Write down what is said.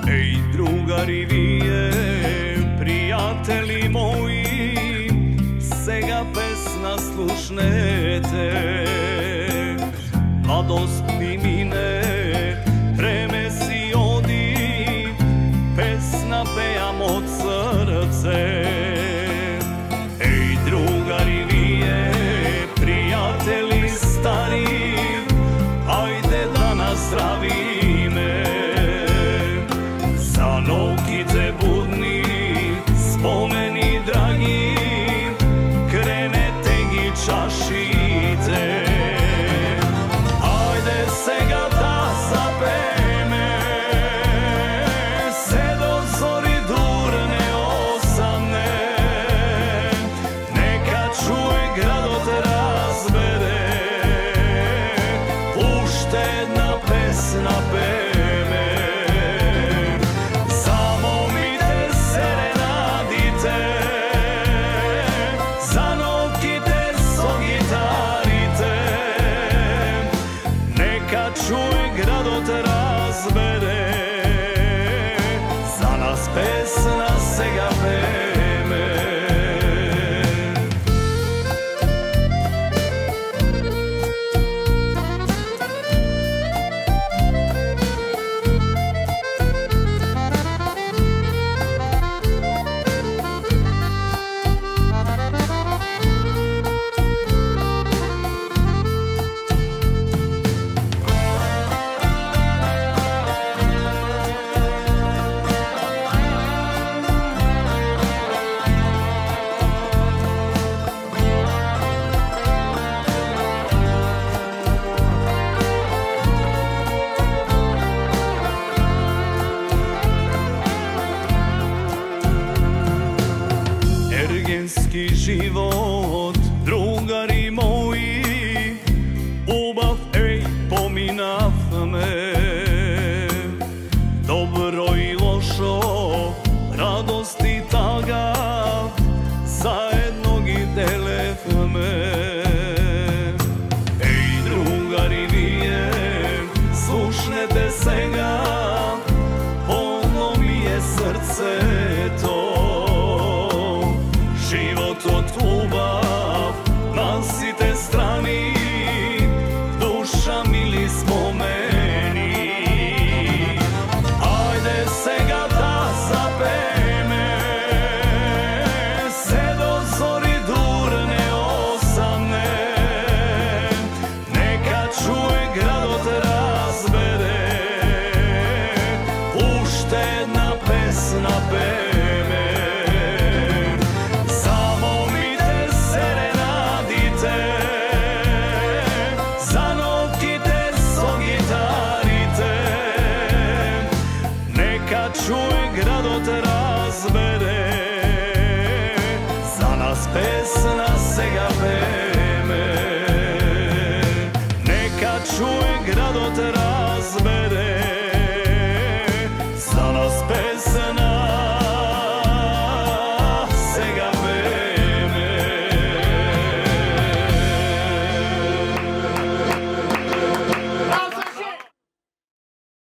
Ej, drugari vije, prijatelji moji, сега pesna slušnete. Mladost mi mine, vreme si odi, pesna pejam od srce. Ej, drugari vije, prijatelji stari, ajde da nazdravime. Za nokite budni, spomeni dragi, krenete gi čašite. Ajde сега da zapeme, se do zori durne osane. Neka čuje gradot razbere, puštedna pesna peme. Zamomite serenadite, zanokite so gitarite. Neka čuje gradot razbere, za nas pesna сега peme. Ergenski život, drugari moji, ubav, ej, pominav me. Dobro i lošo, radost i taga, zajedno gi delev me. Ej, drugari vije, slušnete сега, polno mi je srce to. Život od ljubav, nasite strani, duša mili spomeni. Ajde сега da zapeme, se do zori durne osane. Neka čuje gradot razbere, puštedna pesna peme. Neka čuje gradot razbere, za nas pesna сега